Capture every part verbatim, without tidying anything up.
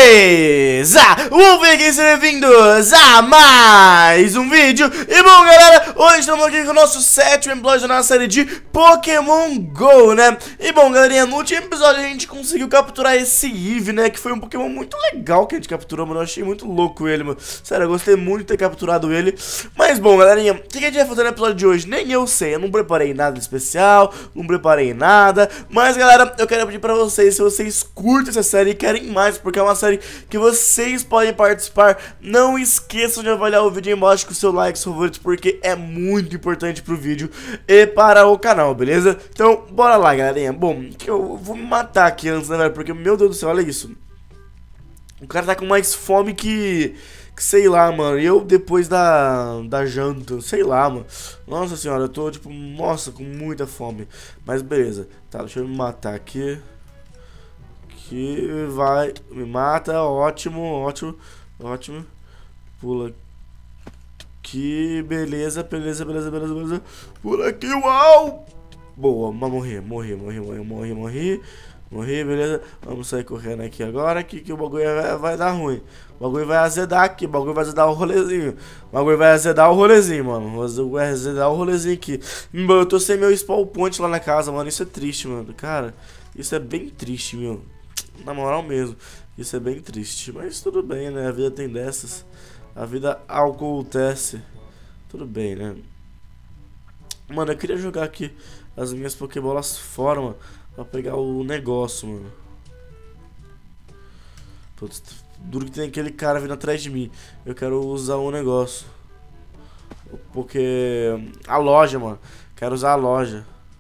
Beleza! Um vídeo, sejam bem-vindos a mais um vídeo. E bom, galera, hoje estamos aqui com o nosso sétimo episódio na série de Pokémon GO, né? E bom, galerinha, no último episódio a gente conseguiu capturar esse Eevee, né? Que foi um Pokémon muito legal que a gente capturou, mano. Eu achei muito louco ele, mano. Sério, eu gostei muito de ter capturado ele. Mas bom, galerinha, o que a gente vai fazer no episódio de hoje? Nem eu sei, eu não preparei nada especial, não preparei nada. Mas, galera, eu quero pedir pra vocês, se vocês curtem essa série e querem mais, porque é uma série que vocês podem participar, não esqueçam de avaliar o vídeo aí embaixo com o seu like, seu favorito, porque é muito importante pro vídeo e para o canal, beleza? Então, bora lá, galerinha. Bom, que eu vou me matar aqui antes, né, velho? Porque, meu Deus do céu, olha isso. O cara tá com mais fome que... que sei lá, mano. E eu depois da, da janta, sei lá, mano. Nossa senhora, eu tô, tipo, nossa, com muita fome. Mas beleza. Tá, deixa eu me matar aqui. Que vai, me mata, ótimo, ótimo, ótimo. Pula aqui, beleza, beleza, beleza, beleza, beleza. Pula aqui, uau! Boa, mas morri, morri, morri, morri, morri, morri. Morri, beleza. Vamos sair correndo aqui agora, que, que o bagulho vai, vai dar ruim. O bagulho vai azedar aqui, o bagulho vai azedar o rolezinho. O bagulho vai azedar o rolezinho, mano. O bagulho vai azedar o rolezinho aqui. Eu tô sem meu spawn point lá na casa, mano. Isso é triste, mano. Cara, isso é bem triste, meu. Na moral mesmo, isso é bem triste. Mas tudo bem, né? A vida tem dessas. A vida acontece. Tudo bem, né? Mano, eu queria jogar aqui as minhas Pokébolas fora, mano, pra pegar o negócio, mano. Putz, duro que tem aquele cara vindo atrás de mim. Eu quero usar o negócio. Porque... a loja, mano. Quero usar a loja.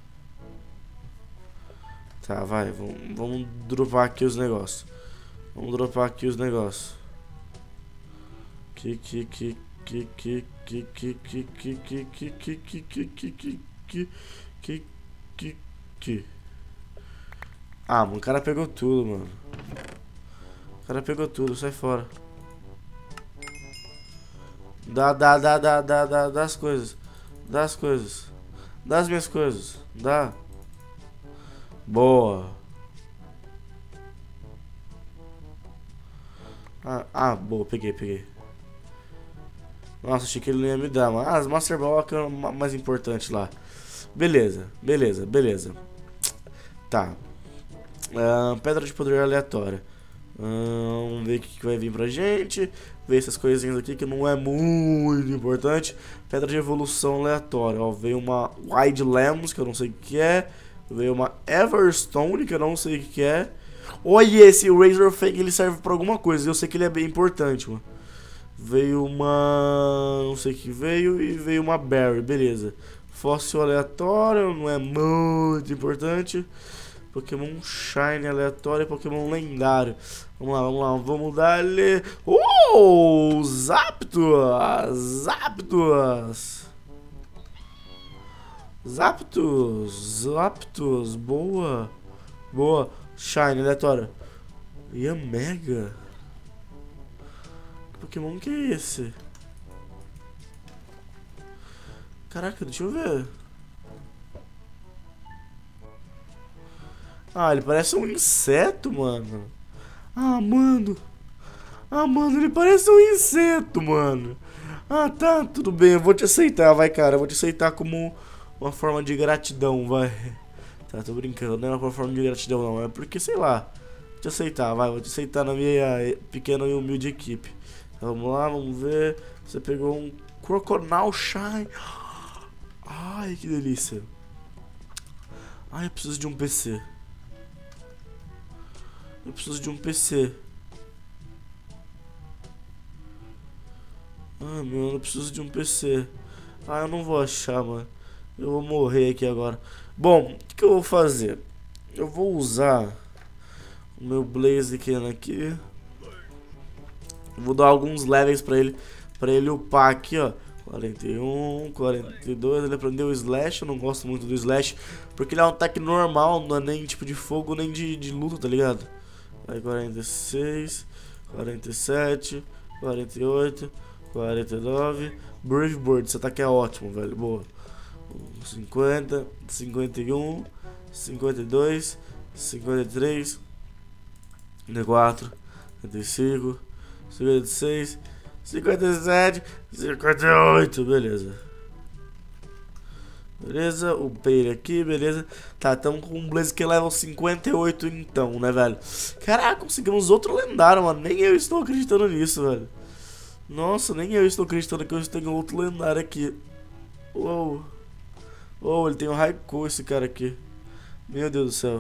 Tá, vai, vamos, vamos dropar aqui os negócios. Vamos dropar aqui os negócios. Que que que que que que que que que que que que que que que que que que Ah, mano, o cara pegou tudo, mano. O cara pegou tudo, sai fora. Dá, dá, dá, dá, dá, dá, dá as coisas. Dá as coisas. Dá as minhas coisas. Dá. Boa. Ah, ah, boa, peguei, peguei. Nossa, achei que ele não ia me dar, mas ah, as Master Ball que é o mais importante lá. Beleza, beleza, beleza. Tá. Uh, pedra de poder aleatória. Uh, vamos ver o que, que vai vir pra gente. Ver essas coisinhas aqui que não é muito importante. Pedra de evolução aleatória. Ó, veio uma Wide Lemos, que eu não sei o que é. Veio uma Everstone, que eu não sei o que é. Olha, esse Razor Fang, ele serve pra alguma coisa. Eu sei que ele é bem importante, mano. Veio uma... não sei o que veio. E veio uma Berry, beleza. Fóssil aleatório, não é muito importante. Pokémon Shine aleatório, Pokémon lendário. Vamos lá, vamos lá, vamos dar-lhe... Oh, Zapdos! Zapdos! Zapdos, Zapdos, boa, boa, Shine, aleatório. E a Mega? Que Pokémon que é esse? Caraca, deixa eu ver. Ah, ele parece um inseto, mano. Ah, mano. Ah, mano, ele parece um inseto, mano. Ah, tá, tudo bem, eu vou te aceitar, vai, cara, eu vou te aceitar como... uma forma de gratidão, vai. Tá, tô brincando, não é uma forma de gratidão não, é porque, sei lá. Vou te aceitar, vai, vou te aceitar na minha pequena e humilde equipe. Então, vamos lá, vamos ver. Você pegou um Croconaw Shine. Ai, que delícia. Ai, eu preciso de um P C. Eu preciso de um P C. Ai, meu, eu preciso de um P C. Ah, eu não vou achar, mano. Eu vou morrer aqui agora. Bom, o que, que eu vou fazer? Eu vou usar o meu Blaziken aqui. Eu vou dar alguns levels pra ele, pra ele upar aqui, ó. quarenta e um, quarenta e dois. Ele aprendeu o Slash. Eu não gosto muito do Slash, porque ele é um ataque normal, não é nem tipo de fogo, nem de, de luta, tá ligado? Aí quarenta e seis, quarenta e sete, quarenta e oito, quarenta e nove. Brave Bird, esse ataque é ótimo, velho. Boa. cinquenta, cinquenta e um, cinquenta e dois, cinquenta e três, cinquenta e quatro, cinquenta e cinco, cinquenta e seis, cinquenta e sete, cinquenta e oito, beleza. Beleza, upei ele aqui, beleza. Tá, estamos com um Blaze que é level cinquenta e oito então, né, velho? Caraca, conseguimos outro lendário, mano. Nem eu estou acreditando nisso, velho. Nossa, nem eu estou acreditando que eu tenho outro lendário aqui. Uou. Uou, ele tem um Raikou, esse cara aqui. Meu Deus do céu.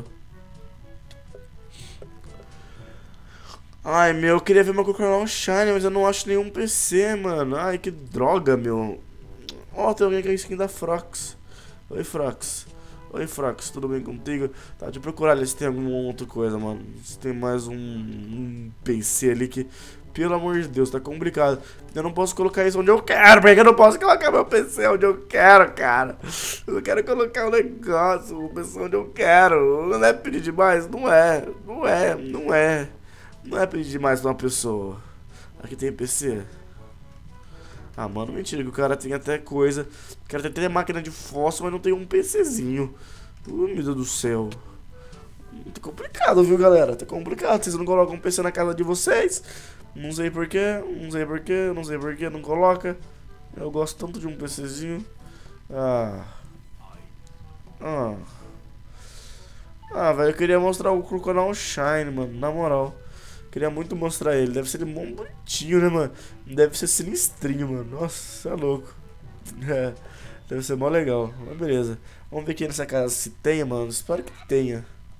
Ai, meu, eu queria ver meu Crocodile Shine, mas eu não acho nenhum P C, mano. Ai, que droga, meu. Ó, oh, tem alguém com a skin da Frox. Oi, Frox. Oi, Frox, tudo bem contigo? Tá, deixa eu procurar ali se tem alguma outra coisa, mano. Se tem mais um, um P C ali que... Pelo amor de Deus, tá complicado. Eu não posso colocar isso onde eu quero, porque eu não posso colocar meu P C onde eu quero, cara. Eu quero colocar o negócio, o P C onde eu quero. Não é pedir demais? Não é. Não é, não é. Não é pedir demais pra uma pessoa. Aqui tem P C. Ah, mano, mentira, que o cara tem até coisa. O cara tem até máquina de fósforo, mas não tem um PCzinho. Oh, meu Deus do céu. Tá complicado, viu, galera? Tá complicado. Vocês não colocam um P C na casa de vocês? Não sei porquê, não sei porquê, não sei porquê, não coloca. Eu gosto tanto de um PCzinho. Ah. Ah. Ah, velho, eu queria mostrar o Crocodile Shine, mano, na moral. Queria muito mostrar ele. Deve ser ele mó bonitinho, né, mano? Deve ser sinistrinho, mano. Nossa, é louco. É, deve ser mó legal. Mas beleza. Vamos ver aqui nessa casa se tem, mano. Espero que tenha.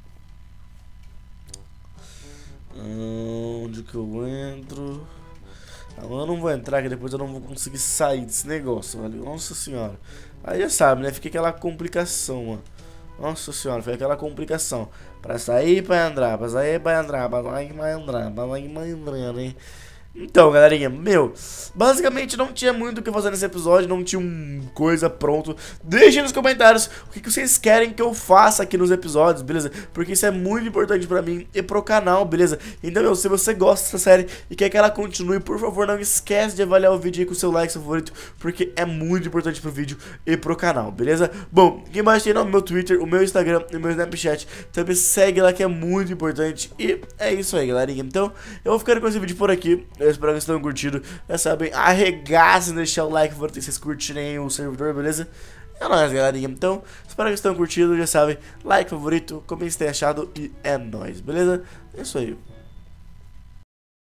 Onde que eu entro? Ah, eu não vou entrar, que depois eu não vou conseguir sair desse negócio, velho. Nossa senhora. Aí já sabe, né? Fica aquela complicação, mano. Nossa senhora, foi aquela complicação. Pra sair, pra entrar, pra sair, pra entrar, pra sair, pra entrar, pra sair, pra entrar, né? Então, galerinha, meu, basicamente não tinha muito o que fazer nesse episódio, não tinha um coisa pronto. Deixem nos comentários o que vocês querem que eu faça aqui nos episódios, beleza? Porque isso é muito importante pra mim e pro canal, beleza? Então, meu, se você gosta dessa série e quer que ela continue, por favor, não esquece de avaliar o vídeo aí com o seu like, seu favorito, porque é muito importante pro vídeo e pro canal, beleza? Bom, aqui embaixo tem o meu Twitter, o meu Instagram e o meu Snapchat. Também segue lá que é muito importante. E é isso aí, galerinha. Então, eu vou ficando com esse vídeo por aqui. Eu espero que vocês tenham curtido. Já sabem, arregaçem, deixar o like se vocês curtirem o servidor, beleza? É nóis, galerinha. Então, espero que vocês tenham curtido. Já sabem, like, favorito, comentem se tem achado. E é nóis, beleza? É isso aí.